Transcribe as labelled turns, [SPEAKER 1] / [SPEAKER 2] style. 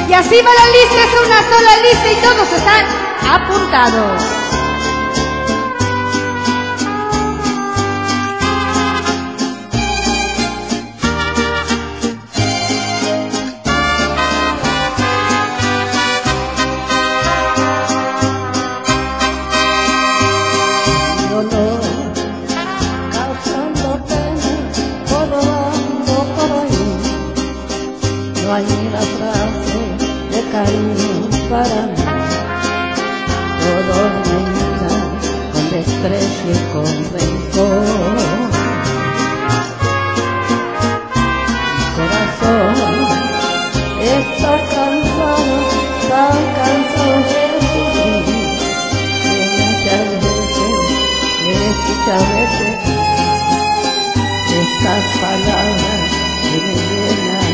[SPEAKER 1] Y así va la lista, es una sola lista y todos están apuntados.
[SPEAKER 2] No hay ni la frase de cariño para mí. Todos me miran con desprecio y con rencor. Mi corazón está cansado, tan cansado de sufrir, que muchas veces he escuchado estas palabras que me llenan